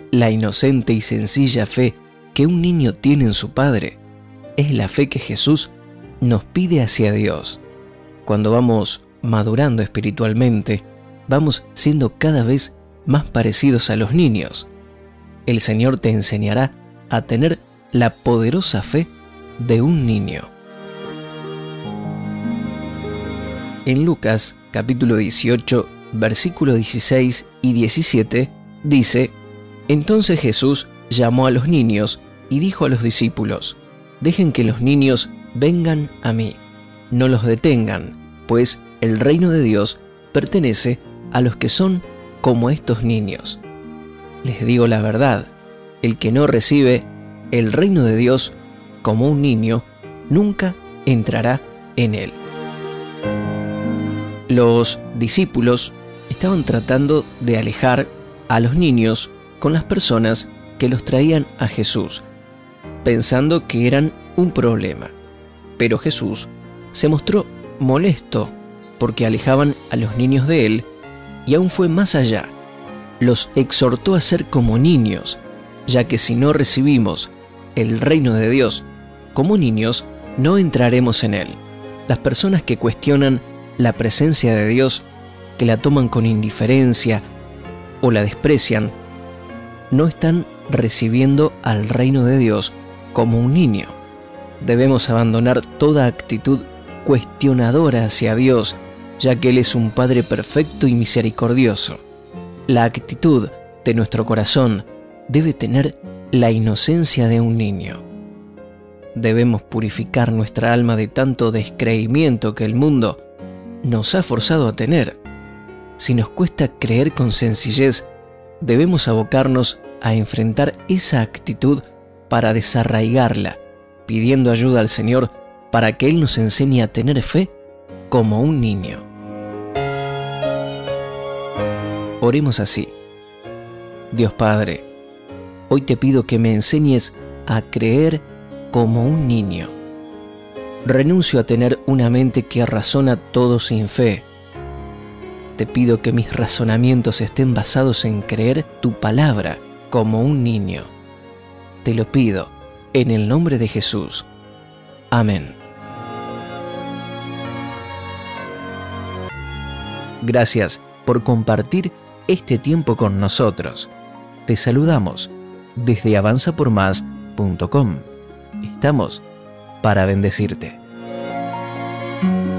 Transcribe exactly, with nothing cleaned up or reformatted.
La inocente y sencilla fe que un niño tiene en su padre es la fe que Jesús nos pide hacia Dios. Cuando vamos madurando espiritualmente, vamos siendo cada vez más parecidos a los niños. El Señor te enseñará a tener la poderosa fe de un niño. En Lucas capítulo dieciocho, versículos dieciséis y diecisiete, dice: Entonces Jesús llamó a los niños y dijo a los discípulos: Dejen que los niños vengan a mí, no los detengan, pues el reino de Dios pertenece a los que son como estos niños. Les digo la verdad, el que no recibe el reino de Dios como un niño, nunca entrará en él. Los discípulos estaban tratando de alejar a los niños con las personas que los traían a Jesús, pensando que eran un problema. Pero Jesús se mostró molesto porque alejaban a los niños de él, y aún fue más allá. Los exhortó a ser como niños, ya que si no recibimos el reino de Dios como niños, no entraremos en él. Las personas que cuestionan la presencia de Dios, que la toman con indiferencia o la desprecian, no están recibiendo al reino de Dios como un niño. Debemos abandonar toda actitud cuestionadora hacia Dios, ya que Él es un Padre perfecto y misericordioso. La actitud de nuestro corazón debe tener la inocencia de un niño. Debemos purificar nuestra alma de tanto descreimiento que el mundo nos ha forzado a tener. Si nos cuesta creer con sencillez, debemos abocarnos a enfrentar esa actitud para desarraigarla, pidiendo ayuda al Señor para que Él nos enseñe a tener fe como un niño. Oremos así: Dios Padre, hoy te pido que me enseñes a creer como un niño. Renuncio a tener una mente que razona todo sin fe. Te pido que mis razonamientos estén basados en creer tu palabra como un niño. Te lo pido en el nombre de Jesús. Amén. Gracias por compartir este tiempo con nosotros. Te saludamos desde avanza por más punto com. Estamos para bendecirte.